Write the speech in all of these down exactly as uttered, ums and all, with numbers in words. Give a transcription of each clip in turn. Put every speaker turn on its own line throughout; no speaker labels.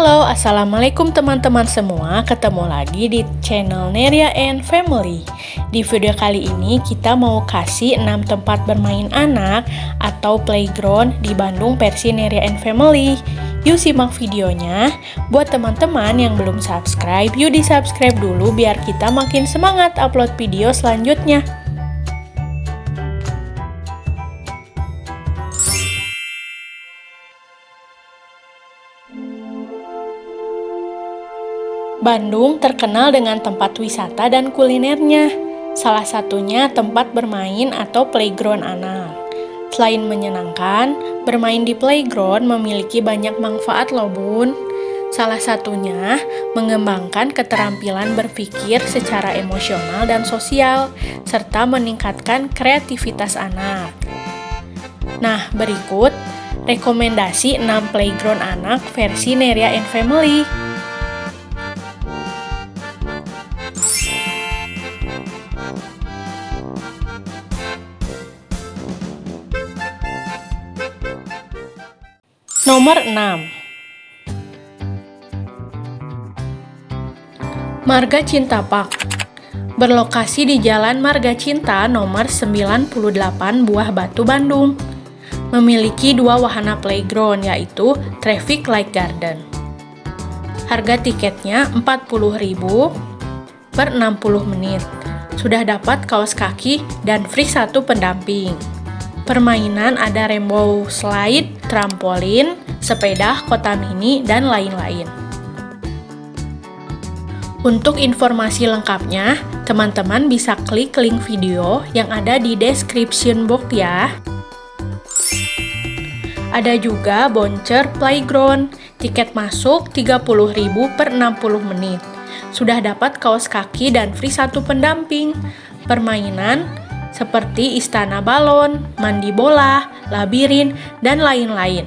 Halo, assalamualaikum teman-teman semua. Ketemu lagi di channel Neria and Family. Di video kali ini kita mau kasih enam tempat bermain anak atau playground di Bandung versi Neria and Family. Yuk simak videonya. Buat teman-teman yang belum subscribe, yuk di subscribe dulu biar kita makin semangat upload video selanjutnya. Bandung terkenal dengan tempat wisata dan kulinernya. Salah satunya tempat bermain atau playground anak. Selain menyenangkan, bermain di playground memiliki banyak manfaat loh bun. Salah satunya mengembangkan keterampilan berpikir secara emosional dan sosial, serta meningkatkan kreativitas anak. Nah, berikut rekomendasi enam playground anak versi Neria and Family. Nomor enam. Marga Cinta Park. Berlokasi di Jalan Marga Cinta nomor sembilan puluh delapan Buah Batu, Bandung. Memiliki dua wahana playground yaitu Traffic Light Garden. Harga tiketnya empat puluh ribu rupiah per enam puluh menit. Sudah dapat kaos kaki dan free satu pendamping. Permainan ada rainbow slide, trampolin, sepeda, kota mini, dan lain-lain. Untuk informasi lengkapnya, teman-teman bisa klik link video yang ada di description box ya. Ada juga Bouncer Playground, tiket masuk tiga puluh ribu rupiah per enam puluh menit. Sudah dapat kaos kaki dan free satu pendamping. Permainan seperti istana balon, mandi bola, labirin, dan lain-lain.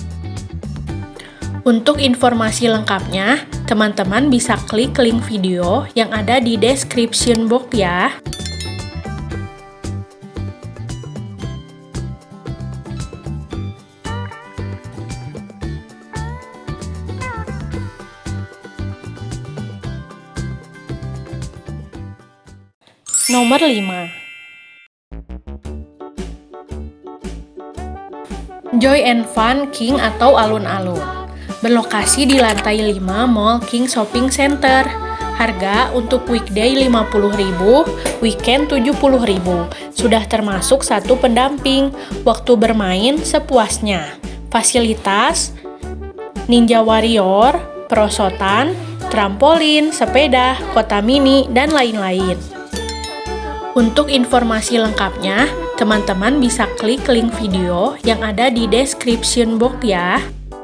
Untuk informasi lengkapnya, teman-teman bisa klik link video yang ada di description box ya. Nomor lima. Joy and Fun King atau alun-alun. Berlokasi di lantai lima Mall King Shopping Center. Harga untuk weekday lima puluh ribu rupiah, weekend tujuh puluh ribu rupiah. Sudah termasuk satu pendamping. Waktu bermain sepuasnya. Fasilitas Ninja Warrior, perosotan, trampolin, sepeda, kota mini, dan lain-lain. Untuk informasi lengkapnya, teman-teman bisa klik link video yang ada di description box ya.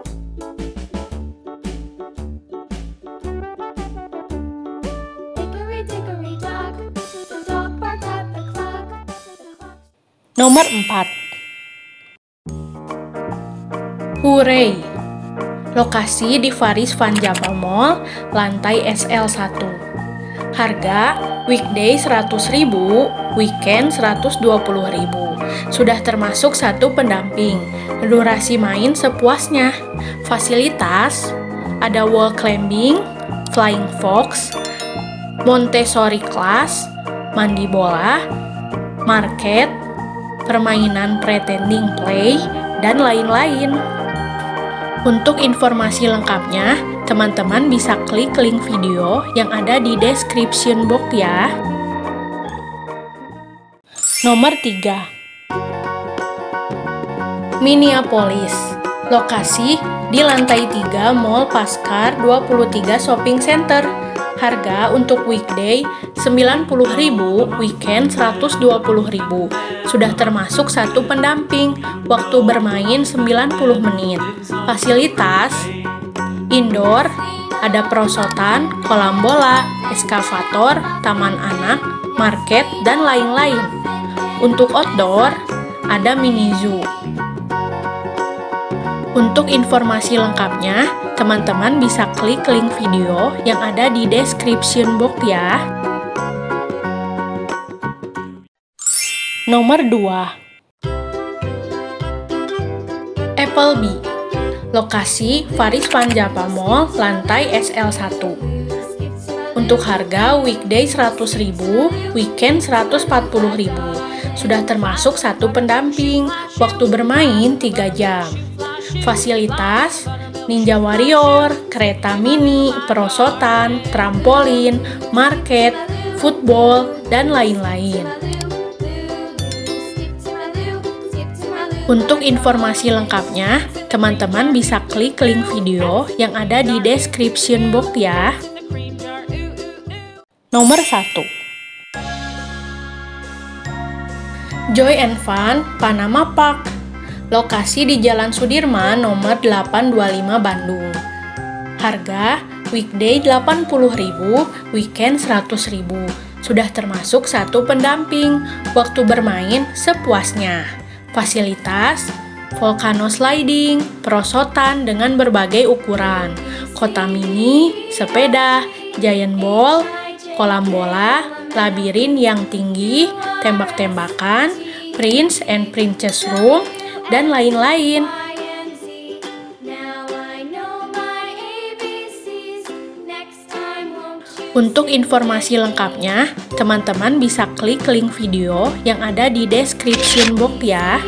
Nomor empat. Hooray. Lokasi di Faris Van Java Mall, lantai S L satu. Harga weekday seratus ribu rupiah, weekend seratus dua puluh ribu rupiah. Sudah termasuk satu pendamping. Durasi main sepuasnya. Fasilitas ada wall climbing, flying fox, Montessori class, mandi bola, market, permainan pretending play, dan lain-lain. Untuk informasi lengkapnya, teman-teman bisa klik link video yang ada di description box ya. Nomor tiga. Minneapolis. Lokasi di lantai tiga Mall Paskar dua puluh tiga Shopping Center. Harga untuk weekday sembilan puluh ribu rupiah, weekend seratus dua puluh ribu rupiah. Sudah termasuk satu pendamping. Waktu bermain sembilan puluh menit. Fasilitas indoor, ada perosotan, kolam bola, eskavator, taman anak, market, dan lain-lain. Untuk outdoor, ada mini zoo. Untuk informasi lengkapnya, teman-teman bisa klik link video yang ada di description box ya. Nomor dua. Applebee. Lokasi Faris Van Java Mall, lantai S L satu. Untuk harga weekday seratus ribu, weekend seratus empat puluh ribu. Sudah termasuk satu pendamping, waktu bermain tiga jam. Fasilitas Ninja Warrior, kereta mini, perosotan, trampolin, market, football, dan lain-lain. Untuk informasi lengkapnya, teman-teman bisa klik link video yang ada di description box ya. Nomor satu. Joy and Fun Panama Park. Lokasi di Jalan Sudirman nomor delapan dua lima Bandung. Harga weekday delapan puluh ribu, weekend seratus ribu. Sudah termasuk satu pendamping, waktu bermain sepuasnya. Fasilitas volcano sliding, perosotan dengan berbagai ukuran, kota mini, sepeda, giant ball, kolam bola, labirin yang tinggi, tembak-tembakan, prince and princess room, dan lain-lain. Untuk informasi lengkapnya, teman-teman bisa klik link video yang ada di description box ya.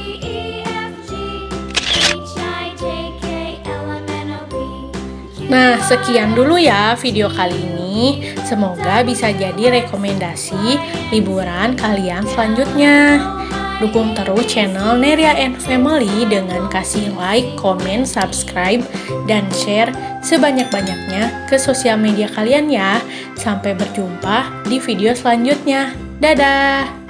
Nah, sekian dulu ya video kali ini. Semoga bisa jadi rekomendasi liburan kalian selanjutnya. Dukung terus channel Neria and Family dengan kasih like, comment, subscribe, dan share sebanyak-banyaknya ke sosial media kalian ya. Sampai berjumpa di video selanjutnya. Dadah!